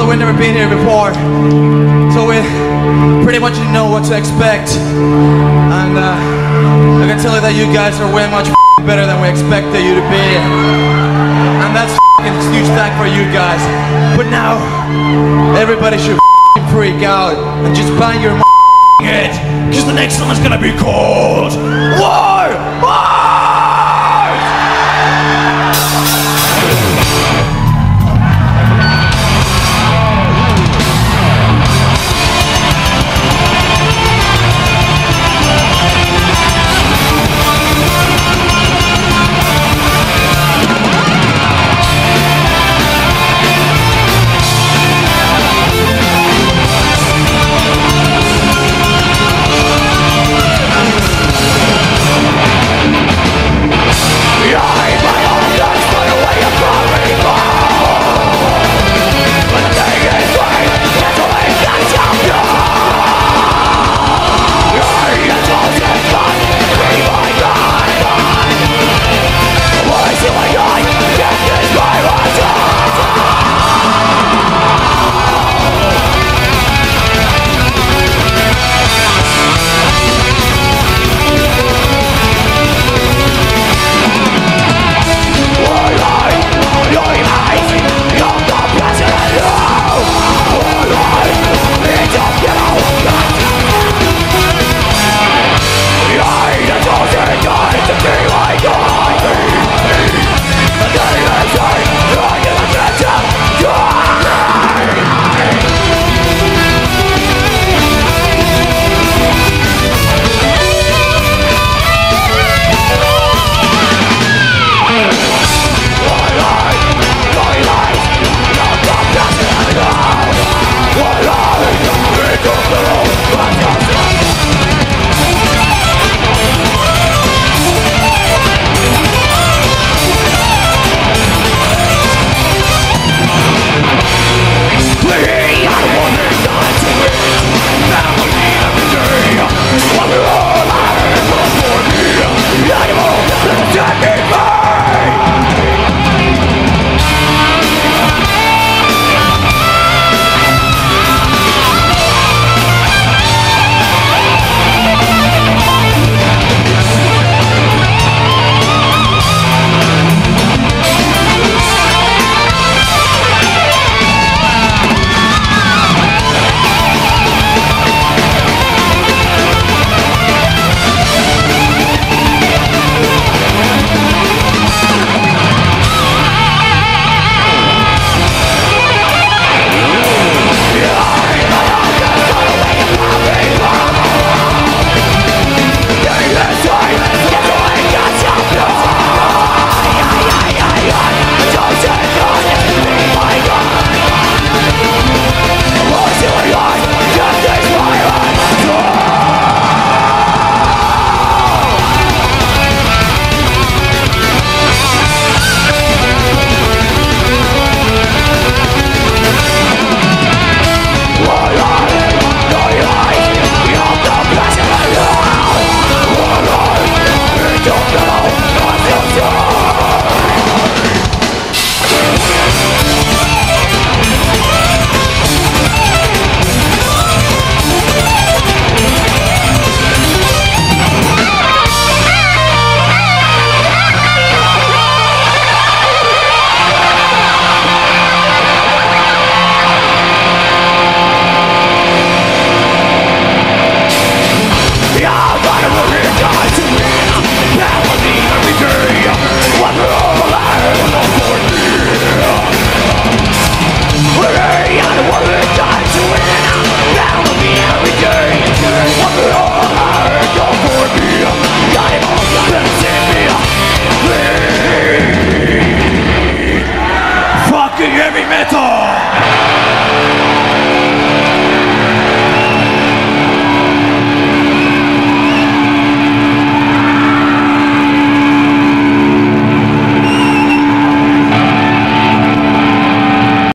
that we've never been here before, so we pretty much know what to expect. And I can tell you that you guys are way much better than we expected you to be. And that's a huge thank for you guys. But now, everybody should freak out and just bang your head, because the next song is gonna be called War! War! Heavy metal!